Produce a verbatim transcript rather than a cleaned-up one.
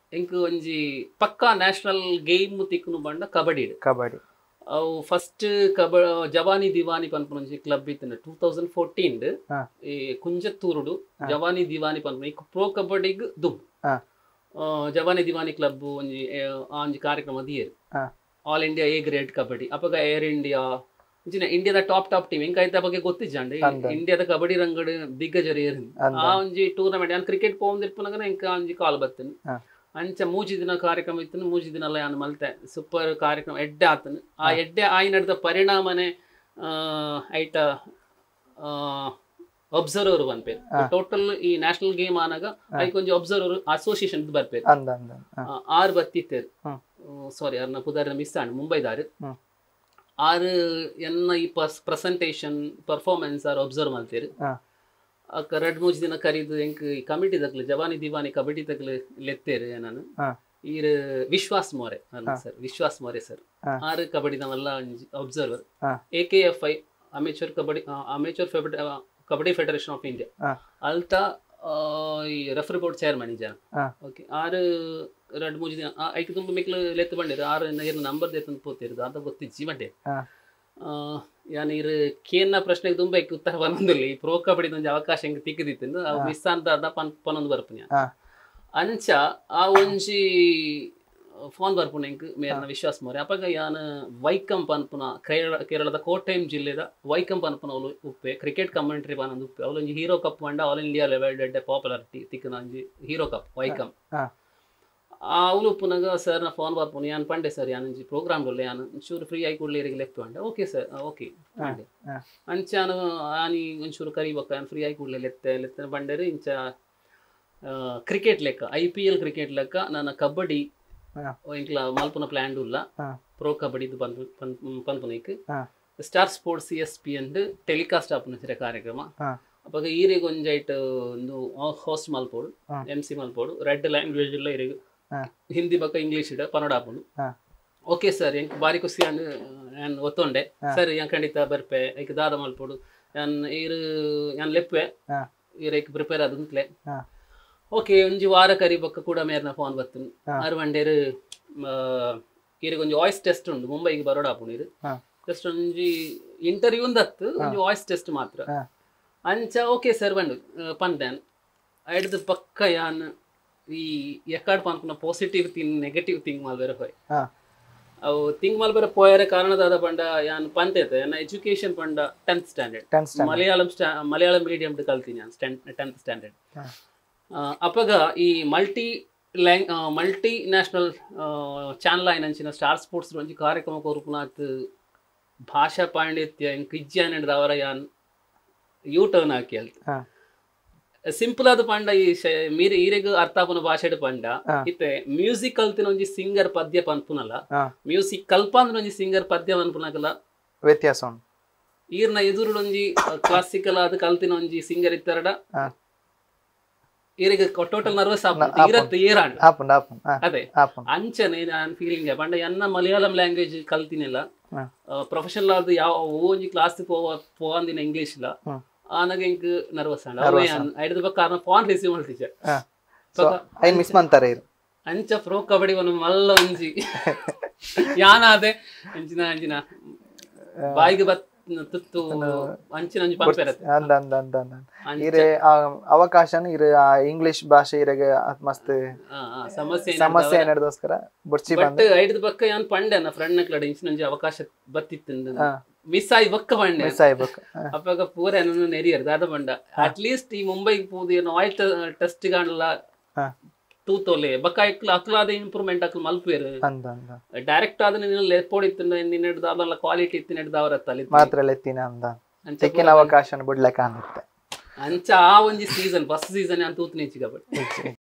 ಎಂಕ್ ಒಂಜಿ ಪಕ್ಕಾ ನ್ಯಾಷನಲ್ ಗೇಮ್ ತಿಕ್ಕುನು ಬಂಡ ಕಬಡ್ಡಿ ಕಬಡ್ಡಿ ಅವು ಫಸ್ಟ್ ಕಬ ಜವಾನಿ ದಿವಾನಿ ಪನ್ಪುನ ಒಂಜಿ ಕ್ಲಬ್ ಇತ್ತಿನ ಟೂ ತೌಸಂಡ್ ಫೋರ್ಟೀನ್ ಈ ಕುಂಜತ್ತೂರುಡು ಜವಾನಿ ದಿವಾನಿ ಪನ್ಪುನ ಈ ಪ್ರೊ ಕಬಡ್ಡಿಗ್ ದುಮ್ ಜವಾನಿ ದಿವಾನಿ ಕ್ಲಬ್ ಒಂಜಿ ಆ ಒಂಜಿ ಕಾರ್ಯಕ್ರಮ ದಿಯೇರು all India A grade kabaddi ಅಪಗ ಏರ್ ಇಂಡಿಯಾ ಇಂಚಿನ ಇಂಡಿಯಾದ ಟಾಪ್ ಟಾಪ್ ಟೀಮ್ ಎಂಕ ಐತ ಬಗ್ಗೆ ಗೊತ್ತಿಜ್ಜಂಡೆ ಇಂಡಿಯಾದ ಕಬಡ್ಡಿ ರಂಗಡ್ ದಿಗ್ಗಜರು ಏರು ಆ ಒಂಜಿ ಟೂರ್ನಮೆಂಟ್ ಯಾನ್ ಕ್ರಿಕೆಟ್ ಪೋಂದಿರ್ಪುನಗನ ಎಂಕ ಒಂಜಿ ಕಾಲ್ ಬತ್ತನು ಅಂಚ ಮೂಜಿ ದಿನ ಕಾರ್ಯಕ್ರಮ ಇತ್ತು ಮೂಜಿ ದಿನ ಎಲ್ಲ ಯಾನ್ ಮಲ್ತೆ ಸೂಪರ್ ಕಾರ್ಯಕ್ರಮ ಎಡ್ಡೆ ಆತನು ಆ ಎಡ್ಡೆ ಆಯಿ ನಡೆದ ಪರಿಣಾಮನೆ ಐಟ ಅಬ್ಸರ್ವರ್ ಬಂದ್ಪೇರು ಟೋಟಲ್ ಈ ನ್ಯಾಷನಲ್ ಗೇಮ್ ಆನಾಗ ಐಕ್ ಒಂಜಿ ಅಬ್ಸರ್ವರ್ ಅಸೋಸಿಯೇಷನ್ ಬರ್ಪೇರು ಆರು ಬತ್ತಿತ್ತೇರು ಸಾರಿ ಅವ್ರನ್ನ ಪುದಾರ ಮಿಸ್ ಆಂಡ್ ಮುಂಬೈದಾರು ಆರು ಎನ್ನ ಈ ಪಸ್ ಪ್ರೆಸೆಂಟೇಷನ್ ಪರ್ಫಾರ್ಮೆನ್ಸ್ ಆರು ಅಬ್ಸರ್ವ್ ಮಾಡ್ತೀರಿ ಅಕ್ಕ ಎರಡು ಮೂರು ದಿನ ಕರೀದು ಎಂಕ್ ಈ ಕಮಿಟಿ ತಕ್ಲು ಜವಾನಿ ದಿವಾನಿ ಕಬಡ್ಡಿ ತಕ್ಲು ಲೆತ್ತೇರು ನಾನು ಈರ್ ವಿಶ್ವಾಸ್ ಮೋರೆ ಸರ್ ವಿಶ್ವಾಸ್ ಮೋರೆ ಸರ್ ಆರು ಕಬಡ್ಡಿ ನಾವೆಲ್ಲ observer A K F I amateur kabaddi amateur kabaddi federation of India ಅಲ್ತಾ ಈ ರೆಫರಿ ಬೋರ್ಡ್ ಚೇರ್ಮನ್ ಜನ ಓಕೆ ಆರು ಎರಡು ಮೂರು ದಿನ ಐಕ್ ತುಂಬ ಮಿಕ್ಲು ಲೆತ್ತು ಬಂದಿರು ಆರು ನೀರು ನಂಬರ್ ದೇತಂದು ಪೋತಿರೋದು ಅಂತ ಗೊತ್ತಿಜ್ಜಿ ಬಂಡೆ ಯಾನ್ ಇರು ಕೇನ್ನ ಪ್ರಶ್ನೆಗೆ ತುಂಬ ಐಕ್ ಉತ್ತರ ಬಂದಿಲ್ಲ ಈ ಪ್ರೋ ಕಬಡ್ಡಿ ಒಂಜಿ ಅವಕಾಶ ಹೆಂಗೆ ತಿಕ್ಕದಿತ್ತು ಅವು ಮಿಸ್ ಅಂತ ಪನ್ ಪನ್ನೊಂದು ಬರ್ಪುನ ಅಂಚ ಆ ಒಂಜಿ ಫೋನ್ ಬರ್ಪುನ ಎಂಕ್ ಮೇರ್ನ ವಿಶ್ವಾಸ ಮೋರೆ ಅಪಗ ಯಾನ್ ವೈಕಂ ಪನ್ಪುನ ಕೇರಳ ಕೇರಳದ ಕೋಟಯಂ ಜಿಲ್ಲೆದ ವೈಕಂ ಪನ್ಪುನ ಅವಳು ಉಪ್ಪೆ ಕ್ರಿಕೆಟ್ ಕಮೆಂಟ್ರಿ ಪನ್ನೊಂದು ಉಪ್ಪೆ ಅವಳು ಒಂಜಿ ಹೀರೋ ಕಪ್ ಮಂಡ ಆಲ್ ಇಂಡಿಯಾ ಲೆವೆಲ್ ಡೆಡ್ ಪಾಪ್ಯುಲಾರಿಟಿ ತಿಕ್ಕನ ಒಂಜಿ ಹೀರೋ ಕಪ್ ವೈಕಂ ಅವಳು ಉಪ್ಪುನಾಗ ಸರ್ನ ಫೋನ್ ಬರ್ಪುನ ಯಾನ್ ಪಂಡೆ ಸರ್ ಯಾನ್ ಒಂಜಿ ಪ್ರೋಗ್ರಾಮ್ ಡೊಲ್ಲೆ ಯಾನ್ ಒಂಚೂರು ಫ್ರೀ ಆಗಿ ಕೊಡ್ಲಿ ಲೆಫ್ಟ್ ಪಂಡೆ ಓಕೆ ಸರ್ ಓಕೆ ಪಂಡೆ ಅಂಚ ನಾನು ಆನಿ ಒಂಚೂರು ಕರಿಬೇಕ ಯಾನ್ ಫ್ರೀ ಆಗಿ ಕೊಡ್ಲಿ ಲೆತ್ತೆ ಲೆತ್ತ ಬಂಡೇರು ಇಂಚ ಕ್ರಿಕೆಟ್ ಲೆಕ್ಕ ಐ ಪಿ ಎಲ್ ಕ್ರಿಕೆಟ್ ಲೆಕ್ಕ ನನ್ನ ಕಬಡ್ಡಿ ಇಂಕ್ಲ ಮಲ್ಪುನ ಪ್ಲಾನ್ ಉಲ್ಲ ಪ್ರೋ ಕಬಡ್ಡಿ ಪನ್ಪುನೈಕ್ star sports S P and telecast ಆಪುನ ಕಾರ್ಯಕ್ರಮ ಅವಾಗ ಈರಿಗೆ ಒಂಜೈಟ್ ಒಂದು ಹೋಸ್ಟ್ ಮಲ್ಪೋಡು ಎಂ ಸಿ ಮಲ್ಪೋಡು ರೆಡ್ ಲ್ಯಾಂಗ್ವೇಜ್ ಇಲ್ಲ ಈರಿಗೆ ಹಿಂದಿ ಬಕ್ಕ ಇಂಗ್ಲೀಷ್ ಇಡ ಪನ್ನಡ ಆಪುಂಡು ಓಕೆ ಸರ್ ಎಂಕ್ ಬಾರಿ ಖುಷಿ ಅಂದ್ ನಾನು ಒತ್ತೊಂಡೆ ಸರ್ ಯಾನ್ ಖಂಡಿತ ಬರ್ಪೆ ಐಕ್ ದಾದ ಮಲ್ಪೋಡು ಯಾನ್ ಈರು ಯಾನ್ ಲೆಪ್ಪೆ ಈರೈಕ್ ಪ್ರಿಪೇರ್ ಆದಂತ್ಲೆ ಓಕೆ ಒಂಜಿ ವಾರ ಕರಿ ಬೊಕ್ಕ ಕೂಡ ಮೇರ್ನ ಫೋನ್ ಬರ್ತನು ಆರು ಬಂಡೇರು ಈರಿಗೆ ಒಂಜಿ ವಾಯ್ಸ್ ಟೆಸ್ಟ್ ಉಂಡು ಮುಂಬೈಗೆ ಬರೋಡ ಆಪುಂಡು ಇರು ಜಸ್ಟ್ ಒಂಜಿ ಇಂಟರ್ವ್ಯೂ ಒಂದತ್ತು ಒಂಜಿ ವಾಯ್ಸ್ ಟೆಸ್ಟ್ ಮಾತ್ರ ಅಂಚ ಓಕೆ ಸರ್ ಬಂಡು ಪಂದೇನ್ ಐಡ್ದು ಪಕ್ಕ ಯಾನ್ ಈ ಎಕ್ಕಾಡ್ ಪನ್ಪುನ ಪಾಸಿಟಿವ್ ಥಿಂಗ್ ನೆಗೆಟಿವ್ ಥಿಂಗ್ ಮಲ್ಬೇರೆ ಹೋಯ್ ಅವು ಥಿಂಗ್ ಮಲ್ಬೇರೆ ಪೋಯರೆ ಕಾರಣದಾದ ಪಂಡ ಯಾನ್ ಪಂತೇತೆ ನನ್ನ ಎಜುಕೇಶನ್ ಪಂಡ ಟೆಂತ್ ಸ್ಟ್ಯಾಂಡರ್ಡ್ ಮಲಯಾಳಂ ಸ್ಟಾ ಮಲಯಾಳಂ ಮೀಡಿಯಂ ಕಲ್ತೀನಿ ನಾನು ಟೆಂತ್ ಸ್ಟ್ಯಾಂಡರ್ಡ್ ಅಪಗ ಈ ಮಲ್ಟಿ ಲ್ಯಾಂಗ್ ಮಲ್ಟಿ ನ್ಯಾಷನಲ್ ಚಾನಲ್ ಆಯ್ನಂಚಿನ ಸ್ಟಾರ್ ಸ್ಪೋರ್ಟ್ಸ್ ಒಂಜಿ ಕಾರ್ಯಕ್ರಮ ಕೊರ್ಪುನಾತ್ ಭಾಷಾ ಪಾಂಡಿತ್ಯ ಎಂಕ್ ಇಜ್ಜಿ ಅನ್ನಿಡ್ದ ಅವರ ಯಾನ್ ಯೂ ಟರ್ನ್ ಹಾಕಿ ಅಲ್ತ ಸಿಂಪಲ್ ಆದ ಪಂಡ ಈ ಮೀರಿ ಈರೆಗ್ ಅರ್ಥ ಆಪುನ ಭಾಷೆಡ್ ಪಂಡ ಇತ್ತೆ ಮ್ಯೂಸಿಕ್ ಕಲ್ತಿನ ಒಂಜಿ ಸಿಂಗರ್ ಪದ್ಯ ಪನ್ಪುನಲ್ಲ ಮ್ಯೂಸಿಕ್ ಕಲ್ಪಂದ್ರ ಒಂಜಿ ಸಿಂಗರ್ ಪದ್ಯ ಪನ್ಪುನಕಲ್ಲ ವ್ಯತ್ಯಾಸ ಈರ್ನ ಎದುರುಡ್ ಒಂಜಿ ಕ್ಲಾಸಿಕಲ್ ಆದ ಕಲ್ತಿನ ಒಂಜಿ ಸಿಂಗರ್ ಇತ್ತರಡ ಈರಿಗೆ ಟೋಟಲ್ ನರ್ವಸ್ ಆಪುಂಡು ಇರತ್ತೆ ಏರಾಂಡ್ ಅದೇ ಅಂಚನೆ ನಾನ್ ಫೀಲಿಂಗ್ ಪಂಡ ಎನ್ನ ಮಲಯಾಳಂ ಲ್ಯಾಂಗ್ವೇಜ್ ಕಲ್ತಿನಿಲ್ಲ ಪ್ರೊಫೆಷನಲ್ ಆದ ಯಾವ ಒಂಜಿ ಕ್ಲಾಸ್ ಪೋವ ಪೋವಂದಿನ ಇಂಗ್ಲಿಷ್ ಇಲ್ಲ ಆನಾಗ ಎಂಕ್ ನರ್ವಸ್ ಆಂಡ ಅವ ಐದು ಬಕ್ಕ ಕಾರಣ ಫೋನ್ ರಿಸೀವ್ ಮಾಡ್ತಿದ್ದೆ ಐ ಮಿಸ್ ಮಾಡ್ತಾರೆ ಅಂಚ ಪ್ರೋ ಕಬಡ್ಡಿ ಒಂದು ಮಲ್ಲ ಒಂಜಿ ಯಾನಾದೆ ಅಂಚಿನ ಅಂಚಿನ ಬಾಯಿಗೆ ಬತ್ ತುತ್ತು ಅಂಚಿನ ಒಂಜಿ ಪಂಪೆರತ್ತೆ ಅಂದ ಅಂದ ಅಂದ ಅಂದ ಇರೆ ಅವಕಾಶನ ಇರೆ ಇಂಗ್ಲಿಷ್ ಭಾಷೆ ಇರೆಗೆ ಮಸ್ತ್ ಸಮಸ್ಯೆ ಸಮಸ್ಯೆ ನಡೆದೋಸ್ಕರ ಬುಡ್ಚಿ ಬಟ್ ಐದು ಬಕ್ಕ ಯಾನ್ ಪಂಡೆ ನನ್ನ ಫ್ರೆಂಡ್ ನಕ್ಲಡ ಇಂಚಿನ ಒಂಜಿ ಅವಕಾಶ ಬತ್ತಿತ್ತು ಮಿಸ್ ಆಯ್ ಬಕ್ಕ ಬಂಡೆ ಮಿಸ್ ಆಯ್ ಬಕ್ಕ ಅಪ್ಪಾಗ ಪೂರ ನನ್ನ ನೆರಿಯರ್ ದಾದ ಬಂಡ ಅಟ್ ಲೀಸ್ಟ್ ಈ ಮುಂಬೈಗೆ ಪೋದು ಏನೋ ಆಯಿಲ್ ಟೆಸ್ಟ್ ಗಾಣಲ್ಲ ತೂತೋಲೆ ಬಕ್ಕ ಐಕ್ಲ ಅಕ್ಲಾದ ಇಂಪ್ರೂವ್ಮೆಂಟ್ ಅಕ್ಲ ಮಲ್ಪೇರು ಡೈರೆಕ್ಟ್ ಆದ ನಿನ್ನ ಲೆಪ್ಪೋಡಿತ್ತು ನಿನ್ನ ಹಿಡ್ದು ಅದೆಲ್ಲ ಕ್ವಾಲಿಟಿ ಇತ್ತು ಹಿಡ್ದು ಅವರತ್ತಲ್ಲಿ ಮಾತ್ರ ಲೆತ್ತಿನ ಅಂದ ತೆಕ್ಕಿನ ಅವಕಾಶ ಬಿಡ್ಲಕ್ಕ ಅನ್ನತ್ತೆ ಅಂಚ ಆ ಒಂಜಿ ಸೀಸನ್ ಫಸ್ಟ್ ಸೀಸನ್ ಅಂತ ತೂತ್ ನಿಂಚಿಗ ಬಟ್